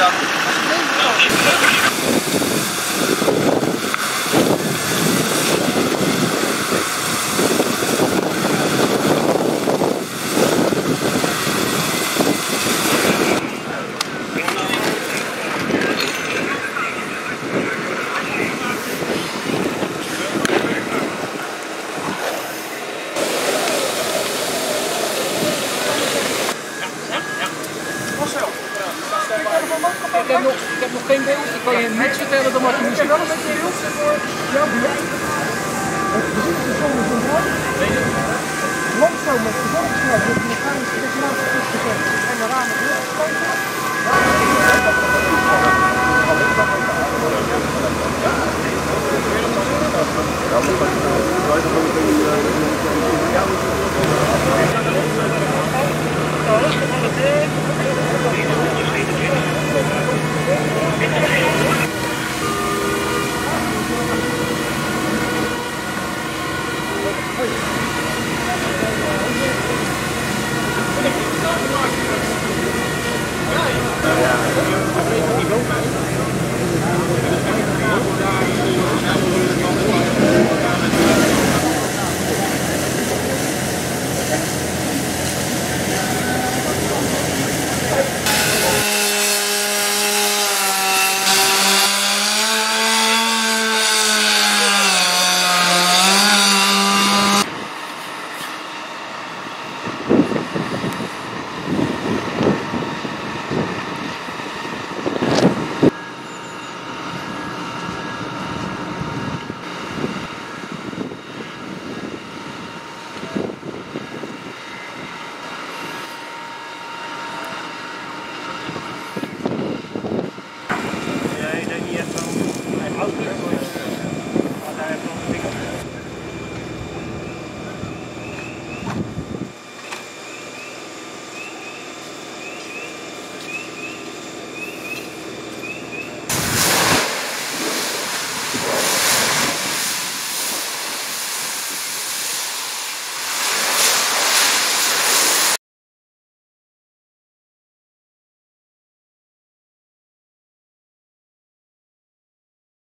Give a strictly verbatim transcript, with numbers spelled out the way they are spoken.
Ik heb, nog, ik heb nog geen beeld, ik kan je niks vertellen dan wat je misschien wel een beetje beeld voor jouw beeld. Het bezienstation is een brand. Landstroom met de volksvlek, dus we gaan het speciaal gezet en de ramen weer gesloten.